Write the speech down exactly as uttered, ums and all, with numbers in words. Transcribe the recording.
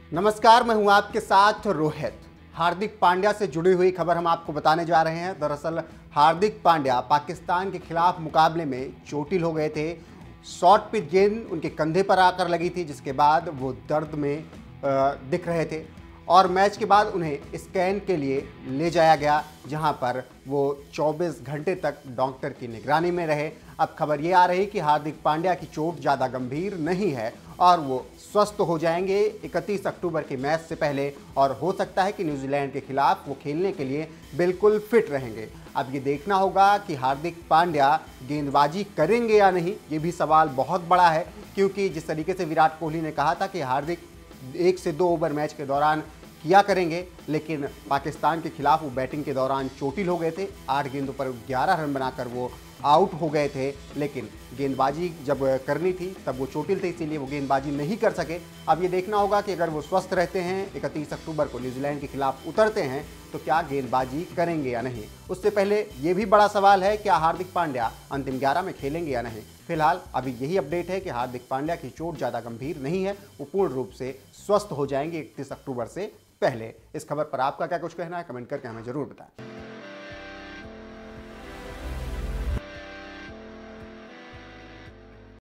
नमस्कार, मैं हूं आपके साथ रोहित। हार्दिक पांड्या से जुड़ी हुई खबर हम आपको बताने जा रहे हैं। दरअसल हार्दिक पांड्या पाकिस्तान के खिलाफ मुकाबले में चोटिल हो गए थे। शॉर्ट पिच गेंद उनके कंधे पर आकर लगी थी, जिसके बाद वो दर्द में दिख रहे थे और मैच के बाद उन्हें स्कैन के लिए ले जाया गया, जहां पर वो चौबीस घंटे तक डॉक्टर की निगरानी में रहे। अब खबर ये आ रही कि हार्दिक पांड्या की चोट ज़्यादा गंभीर नहीं है और वो स्वस्थ हो जाएंगे इकतीस अक्टूबर के मैच से पहले, और हो सकता है कि न्यूजीलैंड के खिलाफ वो खेलने के लिए बिल्कुल फिट रहेंगे। अब ये देखना होगा कि हार्दिक पांड्या गेंदबाजी करेंगे या नहीं, ये भी सवाल बहुत बड़ा है, क्योंकि जिस तरीके से विराट कोहली ने कहा था कि हार्दिक एक से दो ओवर मैच के दौरान किया करेंगे, लेकिन पाकिस्तान के खिलाफ वो बैटिंग के दौरान चोटिल हो गए थे। आठ गेंदों पर ग्यारह रन बनाकर वो आउट हो गए थे, लेकिन गेंदबाजी जब करनी थी तब वो चोटिल थे, इसीलिए वो गेंदबाजी नहीं कर सके। अब ये देखना होगा कि अगर वो स्वस्थ रहते हैं, इकतीस अक्टूबर को न्यूजीलैंड के खिलाफ उतरते हैं, तो क्या गेंदबाजी करेंगे या नहीं। उससे पहले ये भी बड़ा सवाल है, क्या हार्दिक पांड्या अंतिम ग्यारह में खेलेंगे या नहीं। फिलहाल अभी यही अपडेट है कि हार्दिक पांड्या की चोट ज़्यादा गंभीर नहीं है, वो पूर्ण रूप से स्वस्थ हो जाएंगे इकतीस अक्टूबर से पहले। इस खबर पर आपका क्या कुछ कहना है, कमेंट करके हमें जरूर बताएं।